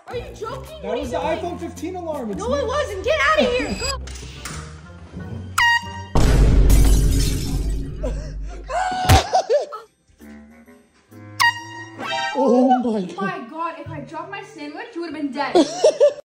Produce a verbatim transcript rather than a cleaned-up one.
Are you joking? That was the iPhone fifteen alarm. It's no, it wasn't. Get out of here. Oh my god. Oh my god, if I dropped my sandwich, you would have been dead.